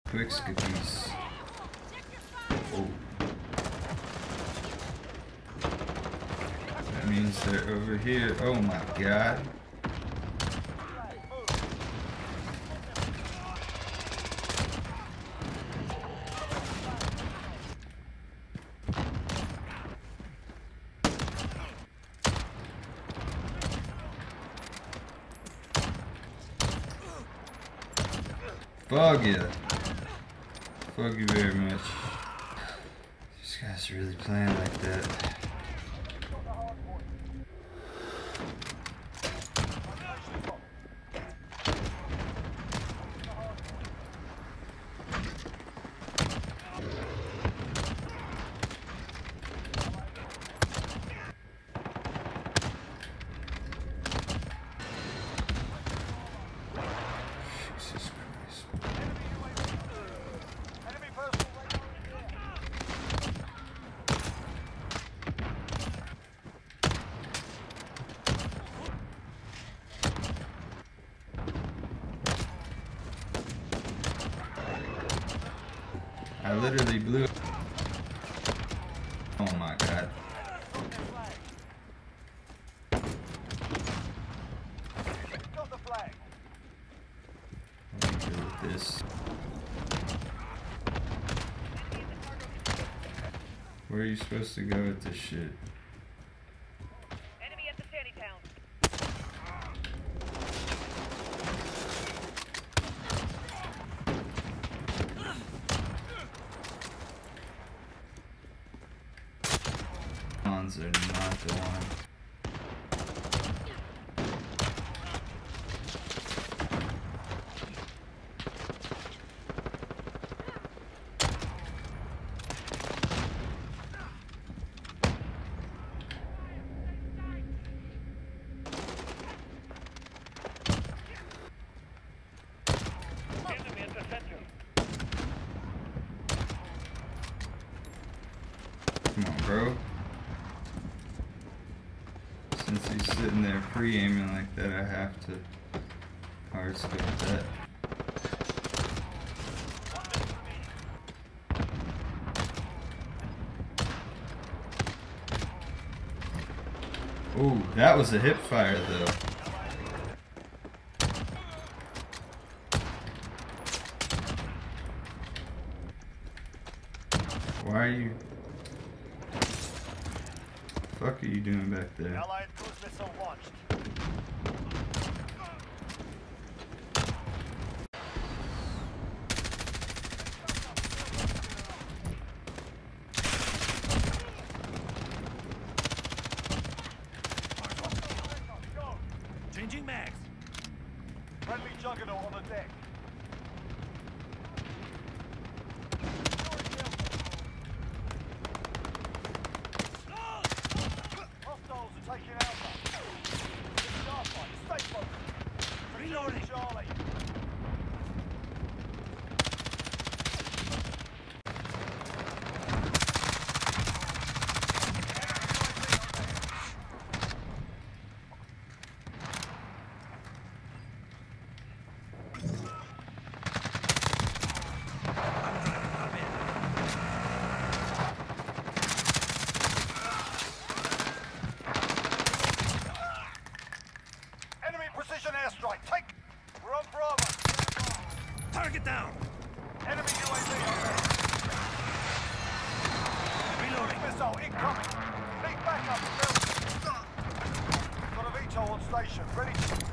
quickscoping. Oh. That means they're over here. Oh my god. Fuck yeah. Fuck you very much. These guys are really playing like that. Jesus Christ. I literally blew it. Oh my god. What do we do with this? Where are you supposed to go with this shit? Enemy at the shanty town. Are not the one. Enemy at the center. Come on, bro. Since he's sitting there pre-aiming like that, I have to hard scope that. Ooh, that was a hip fire though. Why are you... What the fuck are you doing back there? Allied cruise missile launched. Changing mags. Friendly juggernaut on the deck. Hostiles are taking Alpha. Starfight, stay focused. Reloading. Charlie. Enemy precision airstrike. Take. We're on Bravo. Target down. Enemy UAV overhead. Reloading. Missile incoming. Need backup. Got a VTOL on station. Ready.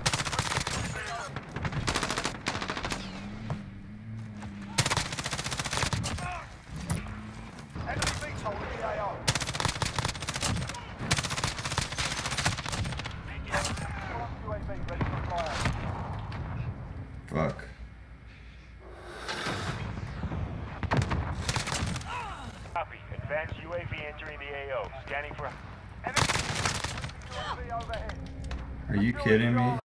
Enemy VTOL in the AO. UAV ready for fire. Fuck. Copy. Advanced UAV entering the AO. Scanning for... Enemy UAV overhead. Are you kidding me?